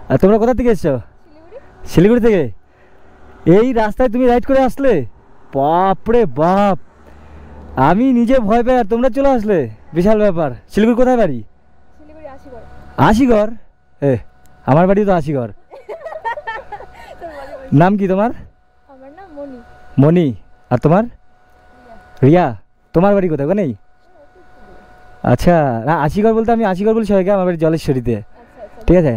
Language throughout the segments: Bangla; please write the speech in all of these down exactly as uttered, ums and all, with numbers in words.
আর তোমরা কোথা থেকে এসছো? শিলিগুড়ি থেকে। এই রাস্তায় তুমি রাইড করে আসলে? বাপরে বাপ, আমি নিজে ভয় পাই আর তোমরা চলে আসলে, বিশাল ব্যাপার। শিলিগুড়ি কোথায় বাড়ি? আশিগড়। এ আমার বাড়ি তো আশিগড়। নাম কি তোমার? আমার নাম মনি। মনি। আর তোমার? রিয়া। তোমার বাড়ি কোথায়? ওখানেই? আচ্ছা, না আশিগড় বলতে আমি আশিগড় বলছি সবাইকে, আমার বাড়ি জলেশ্বরীতে। ঠিক আছে।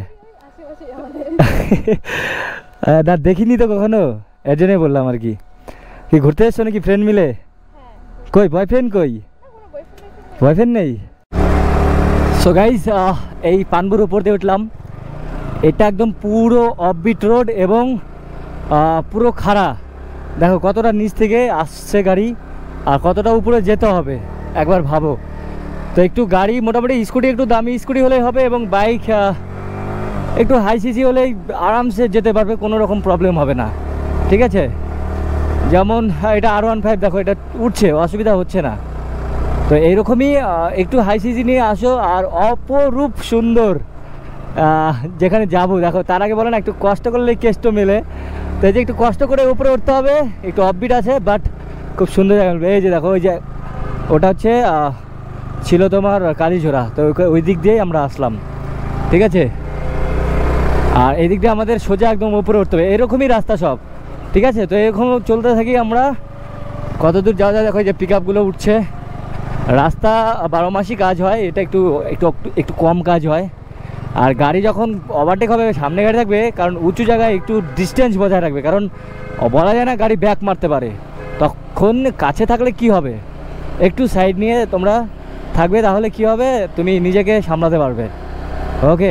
না দেখিনি তো কখনো, এর জন্যই বললাম আর কি। কি ঘুরতে এসছো নাকি ফ্রেন্ড মিলে? কই বয়ফ্রেন্ড কই? বয়ফ্রেন্ড নেই। সো গাইস, এই পানবুর উপর দিয়ে উঠলাম। এটা একদম পুরো অফবিট রোড এবং পুরো খাড়া। দেখো কতটা নিচ থেকে আসছে গাড়ি আর কতটা উপরে যেতে হবে একবার ভাবো। তো একটু গাড়ি মোটামুটি স্কুটি একটু দামি স্কুটি হলেই হবে এবং বাইক একটু হাই সিসি হলেই আরামসে যেতে পারবে, কোনো রকম প্রবলেম হবে না। ঠিক আছে, যেমন এটা আর ওয়ান ফাইভ, দেখো এটা উঠছে, অসুবিধা হচ্ছে না। তো এইরকমই একটু হাই সিসি নিয়ে আসো আর অপরূপ সুন্দর যেখানে যাবো। দেখো তার আগে বলে না একটু কষ্ট করলে কেষ্ট মেলে, তো এই যে একটু কষ্ট করে উপরে উঠতে হবে, একটু অফবিট আছে বাট খুব সুন্দর জায়গা। এই যে দেখো ওই যে ওটা হচ্ছে ছিল তোমার কালীঝোড়া, তো ওই দিক দিয়েই আমরা আসলাম। ঠিক আছে, আর এই দিক দিয়ে আমাদের সোজা একদম উপরে উঠতে হবে, এরকমই রাস্তা সব। ঠিক আছে, তো এরকম চলতে থাকি আমরা। কত দূর যাওয়া যায় দেখো, যে পিক আপগুলো উঠছে। রাস্তা বারো মাসই কাজ হয়, এটা একটু একটু একটু কম কাজ হয়। আর গাড়ি যখন ওভারটেক হবে, সামনে গাড়ি থাকবে, কারণ উঁচু জায়গায় একটু ডিস্টেন্স বজায় রাখবে, কারণ বলা যায় না গাড়ি ব্যাক মারতে পারে। তখন কাছে থাকলে কি হবে, একটু সাইড নিয়ে তোমরা থাকবে, তাহলে কি হবে তুমি নিজেকে সামলাতে পারবে। ওকে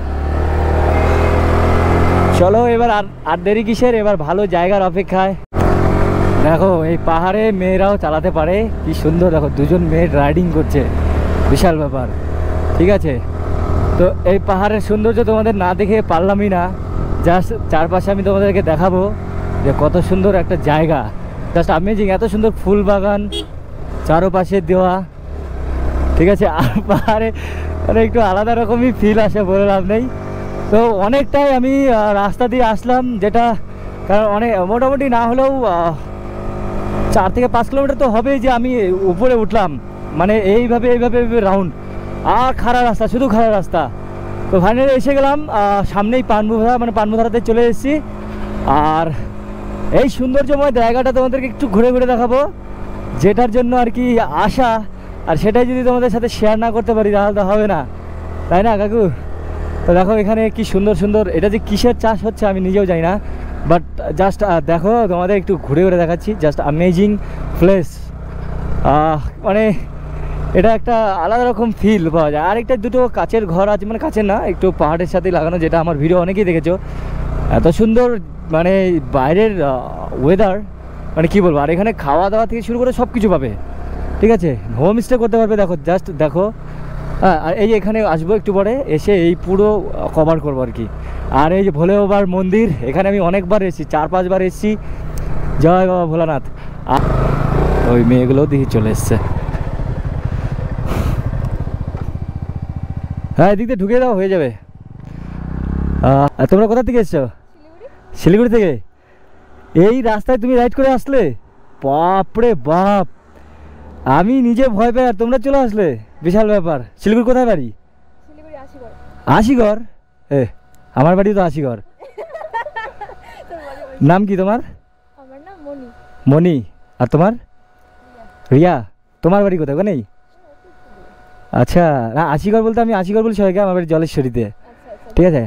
চলো এবার আর আর দেরি কিসের, এবার ভালো জায়গার অপেক্ষায়। দেখো এই পাহাড়ে মেয়েরাও চালাতে পারে, কি সুন্দর। দেখো দুজন মেয়ে রাইডিং করছে, বিশাল ব্যাপার। ঠিক আছে, তো এই পাহাড়ের সৌন্দর্য তোমাদের না দেখে পারলামই না। জাস্ট চারপাশে আমি তোমাদেরকে দেখাবো যে কত সুন্দর একটা জায়গা, জাস্ট অ্যামেজিং। এত সুন্দর ফুল বাগান চারপাশে দেওয়া। ঠিক আছে, আর পাহাড়ে মানে একটু আলাদা রকমই ফিল আসে, বলে লাভ নেই। তো অনেকটাই আমি রাস্তা দিয়ে আসলাম, যেটা কারণ অনেক মোটামুটি না হলেও চার থেকে পাঁচ কিলোমিটার তো হবেই যে আমি উপরে উঠলাম, মানে এইভাবে এইভাবে রাউন্ড আর খাড়া রাস্তা, শুধু খাড়া রাস্তা। তো ফাইনালি এসে গেলাম সামনেই পানবুধারা, মানে পানবুধারাতে চলে এসেছি। আর এই সৌন্দর্যময় জায়গাটা তোমাদেরকে একটু ঘুরে ঘুরে দেখাবো, যেটার জন্য আর কি আশা। আর সেটাই যদি তোমাদের সাথে শেয়ার না করতে পারি তাহলে তো হবে না, তাই না কাকু? তো দেখো এখানে কি সুন্দর সুন্দর, এটা যে কিসের চাষ হচ্ছে আমি নিজেও জানি না, বাট জাস্ট দেখো তোমাদের একটু ঘুরে ঘুরে দেখাচ্ছি। জাস্ট অ্যামেজিং প্লেস, মানে এটা একটা আলাদা রকম ফিল পাওয়া যায়। আর একটা দুটো কাচের ঘর আছে, মানে কাচের না, একটু পাহাড়ের সাথে লাগানো, যেটা আমার ভিডিও অনেকেই দেখেছো। এত সুন্দর মানে বাইরের ওয়েদার, মানে কি বলবো। আর এখানে খাওয়া দাওয়া থেকে শুরু করে সব কিছু পাবে। ঠিক আছে, হোম স্টে করতে পারবে। দেখো জাস্ট দেখো, হ্যাঁ। আর এই যে এখানে আসবো একটু পরে, এসে এই পুরো কভার করবো আর কি। আর এই যে ভোলে বাবার মন্দির, এখানে আমি অনেকবার এসেছি, চার পাঁচবার এসেছি। জয় বাবা ভোলানাথ। আর ওই মেয়েগুলোও দেখি চলে এসছে। হ্যাঁ এদিক দিয়ে ঢুকে দাও, হয়ে যাবে। তোমরা কোথা থেকে এসছো? শিলিগুড়ি থেকে। এই রাস্তায় তুমি রাইড করে আসলে? বাপরে বাপ, আমি নিজে ভয় পাই আর তোমরা চলে আসলে, বিশাল ব্যাপার। শিলিগুড়ি কোথায় বাড়ি? আশিগড়। এ আমার বাড়ি তো আশিগড়। নাম কি তোমার? আমার নাম মনি। মনি। আর তোমার? রিয়া। তোমার বাড়ি কোথায়? ওখানেই? আচ্ছা, না আশিগড় বলতে আমি আশিগড় বলছি সবাইকে, আমার বাড়ি জলেশ্বরীতে। ঠিক আছে।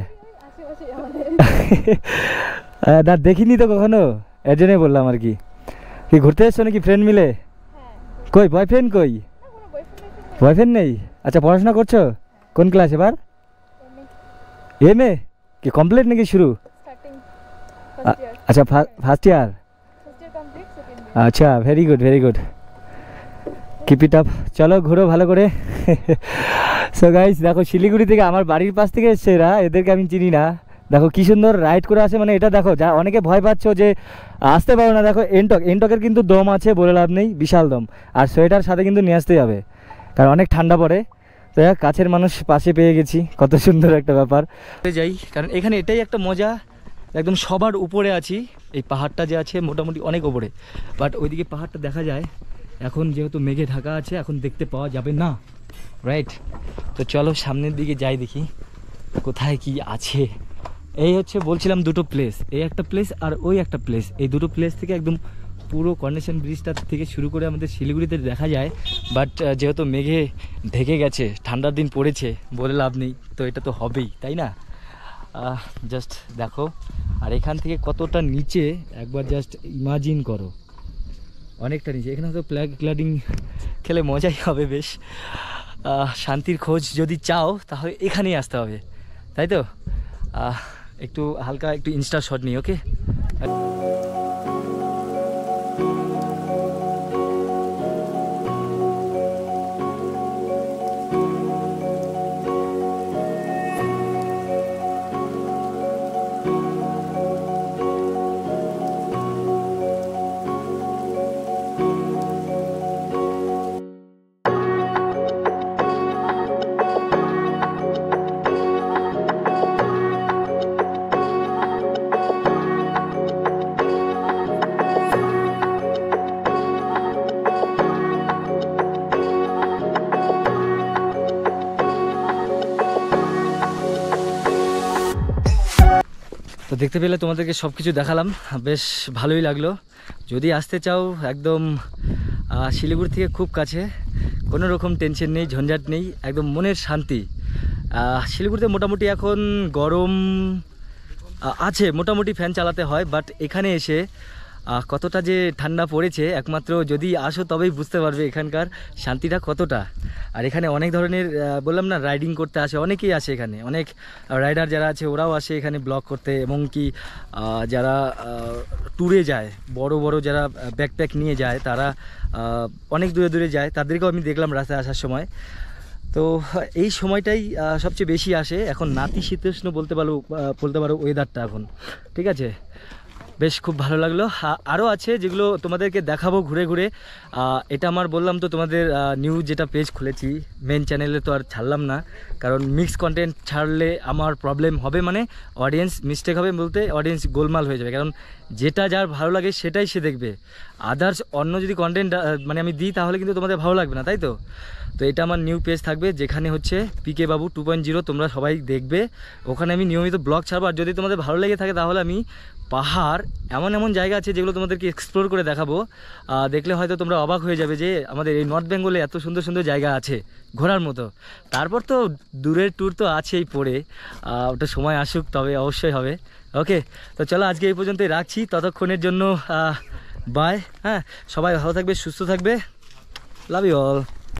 না দেখিনি তো কখনো, এর জন্যই বললাম আর কি। কি ঘুরতে এসছো নাকি ফ্রেন্ড মিলে? কই বয়ফ্রেন্ড কই? বয়ফ্রেন্ড নেই। আচ্ছা, পড়াশোনা করছো? কোন ক্লাস এবার? এম এ কি কমপ্লিট নাকি শুরু? আচ্ছা ফার্স্ট ইয়ার। আচ্ছা, very good very good, keep it up. চলো ঘুরো ভালো করে। সো গাইস দেখো, শিলিগুড়ি থেকে আমার বাড়ির পাশ থেকে এসছে এরা, এদেরকে আমি চিনি না। দেখো কি সুন্দর রাইড করে আসে, মানে এটা দেখো, যা অনেকে ভয় পাচ্ছ যে আসতে পারো না, দেখো এনটক এনটকের কিন্তু দম আছে, বলে লাভ নেই, বিশাল দম। আর সোয়েটার সাথে কিন্তু নিয়ে আসতেই হবে, কারণ অনেক ঠান্ডা পড়ে। তো এক কাছের মানুষ পাশে পেয়ে গেছি, কত সুন্দর একটা ব্যাপার। যাই, কারণ এখানে এটাই একটা মজা, একদম সবার উপরে আছি। এই পাহাড়টা যে আছে মোটামুটি অনেক উপরে, বাট ওইদিকে পাহাড়টা দেখা যায়, এখন যেহেতু মেঘে ঢাকা আছে এখন দেখতে পাওয়া যাবে না, রাইট? তো চলো সামনের দিকে যাই, দেখি কোথায় কি আছে। এই হচ্ছে বলছিলাম দুটো প্লেস, এই একটা প্লেস আর ওই একটা প্লেস। এই দুটো প্লেস থেকে একদম পুরো কর্নেশন ব্রিজটা থেকে শুরু করে আমাদের শিলিগুড়িতে দেখা যায়। বাট যেহেতু মেঘে ঢেকে গেছে, ঠান্ডার দিন পড়েছে, বলে লাভ নেই, তো এটা তো হবেই, তাই না? জাস্ট দেখো, আর এখান থেকে কতটা নিচে একবার জাস্ট ইমাজিন করো, অনেকটা নিচে। এখানে তো প্ল্যাগ গ্লাইডিং খেলে মজাই হবে বেশ। শান্তির খোঁজ যদি চাও তাহলে এখানেই আসতে হবে, তাই তো? একটু হালকা একটু ইনস্টা শট নিই, ওকে? তো দেখতে পেলে তোমাদেরকে সব কিছু দেখালাম, বেশ ভালোই লাগলো। যদি আসতে চাও একদম শিলিগুড়ি থেকে খুব কাছে, কোনো রকম টেনশন নেই, ঝঞ্ঝাট নেই, একদম মনের শান্তি। শিলিগুড়িতে মোটামুটি এখন গরম আছে, মোটামুটি ফ্যান চালাতে হয়, বাট এখানে এসে কতটা যে ঠান্ডা পড়েছে একমাত্র যদি আসো তবেই বুঝতে পারবে এখানকার শান্তিটা কতটা। আর এখানে অনেক ধরনের বললাম না, রাইডিং করতে আসে, অনেকেই আসে এখানে, অনেক রাইডার যারা আছে ওরাও আসে এখানে ব্লগ করতে, এবং কি যারা ট্যুরে যায়, বড় বড় যারা ব্যাকপ্যাক নিয়ে যায়, তারা অনেক দূরে দূরে যায়, তাদেরকেও আমি দেখলাম রাস্তায় আসার সময়। তো এই সময়টাই সবচেয়ে বেশি আসে এখন, নাতিশীতোষ্ণ বলতে পারো বলতে পারো ওয়েদারটা এখন, ঠিক আছে? বেশ খুব ভালো লাগলো। আরও আছে যেগুলো তোমাদেরকে দেখাবো ঘুরে ঘুরে। এটা আমার বললাম তো তোমাদের নিউ যেটা পেজ খুলেছি মেন চ্যানেলে, তো আর ছাড়লাম না, কারণ মিক্স কন্টেন্ট ছাড়লে আমার প্রবলেম হবে, মানে অডিয়েন্স মিস্টেক হবে বলতে অডিয়েন্স গোলমাল হয়ে যাবে, কারণ যেটা যার ভালো লাগে সেটাই সে দেখবে। আদার্স অন্য যদি কন্টেন্ট মানে আমি দিই তাহলে কিন্তু তোমাদের ভালো লাগবে না, তাই তো? তো এটা আমার নিউ পেজ থাকবে, যেখানে হচ্ছে পিকে বাবু টু পয়েন্ট জিরো, তোমরা সবাই দেখবে। ওখানে আমি নিয়মিত ব্লগ ছাড়বো, আর যদি তোমাদের ভালো লেগে থাকে তাহলে আমি পাহাড় এমন এমন জায়গা আছে যেগুলো তোমাদেরকে এক্সপ্লোর করে দেখাবো। দেখলে হয়তো তোমরা অবাক হয়ে যাবে যে আমাদের এই নর্থ বেঙ্গলে এত সুন্দর সুন্দর জায়গা আছে ঘোরার মতো। তারপর তো দূরের ট্যুর তো আছেই পরে, ওটা সময় আসুক তবে অবশ্যই হবে। ওকে, তো চলো আজকে এই পর্যন্তই রাখছি, ততক্ষণের জন্য বাই। হ্যাঁ, সবাই ভালো থাকবে, সুস্থ থাকবে, লাভ ইউ অল।